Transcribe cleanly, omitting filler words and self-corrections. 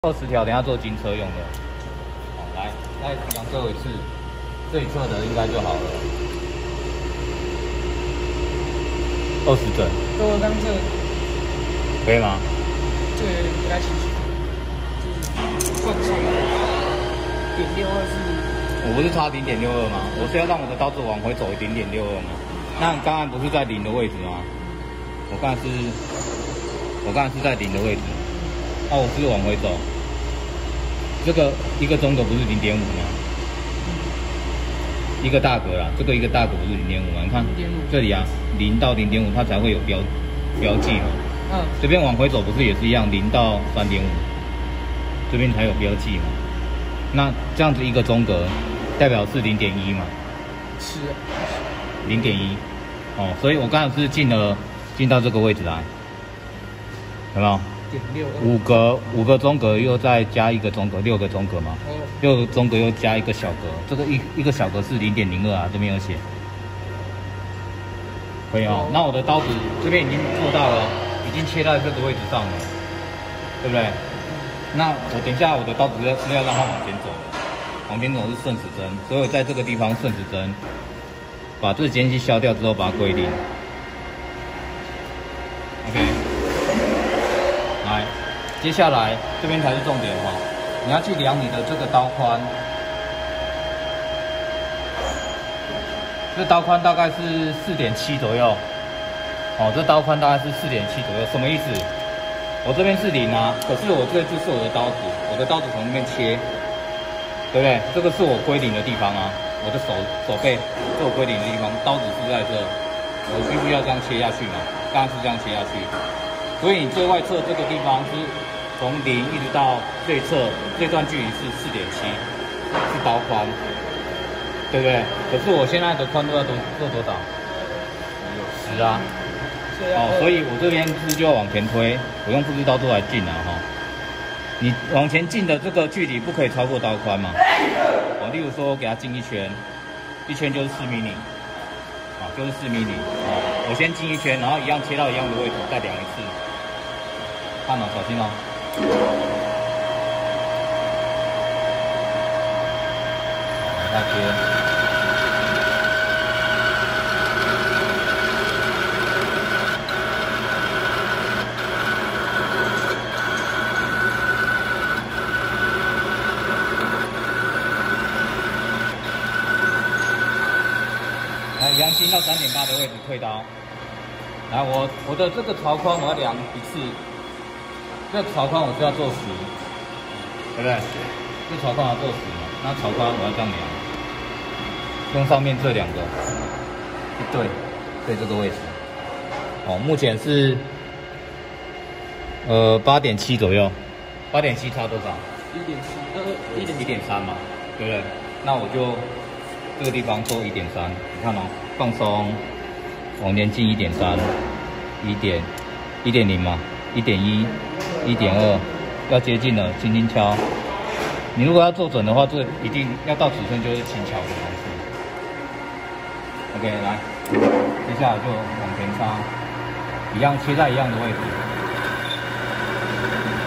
20条，等下做金车用的。好，来，再量最后一次，这一侧的应该就好了。20整。 我刚这可以吗？ 这个有点不太清楚，就是换算0.62是。 我不是差0.62吗？我是要让我的刀子往回走0.62吗？那你刚才不是在0的位置吗？我刚才是在0的位置。那我是往回走。这个一个中格不是0.5吗？一个大格啦，这个一个大格不是0.5吗？你看这里啊，0到0.5它才会有标记嘛。嗯。这边往回走不是也是一样，0到3.5，这边才有标记嘛。那这样子一个中格代表是0.1嘛？ 是。 0.1。哦，所以我刚才是进到这个位置来，有没有？5个中格又再加一个中格，6个中格嘛。6个中格又加一个小格，这个一个小格是0.02啊，这边有写。可以哦。那我的刀子这边已经做到了，已经切到这个位置上了，对不对？那我等一下我的刀子是要让它往前走的，往前走是顺时针，所以我在这个地方顺时针，把这个间隙消掉之后把它归零。OK。来，接下来这边才是重点哈，你要去量你的这个刀宽，这刀宽大概是4.7左右，哦，这刀宽大概是4.7左右，什么意思？我这边是0啊，可是我这就是我的刀子，我的刀子从那边切，对不对？这个是我归零的地方啊，我的手背是我归零的地方，刀子是在这，我必须要这样切下去嘛，刚刚是这样切下去。所以你最外侧这个地方是从0一直到最侧这段距离是4.7，是刀宽，对不对？可是我现在的宽度要做多少？10啊。哦，所以我这边是就要往前推，我用复制刀座来进啊哈。你往前进的这个距离不可以超过刀宽嘛？哦，例如说给它进1圈，一圈就是4 mm， 啊，就是4 mm。哦，我先进1圈，然后一样切到一样的位置，再量一次。看哦，小心哦。来，再切。来，一样进到3.8的位置退刀。来，我的这个槽宽我要量一次。这槽宽我是要做10，对不对？这槽宽要做10嘛，那槽宽我要这样量，用上面这2个一对这个位置。哦，目前是8.7左右，8.7差多少？1.3嘛，对不对？那我就这个地方做1.3，你看哦，放松，往前进1.3，1.0嘛，1.1。1.2，要接近了，轻轻敲。你如果要做准的话，这一定要到尺寸就是轻敲的方式。OK， 来，接下来就往前插，一样切在一样的位置。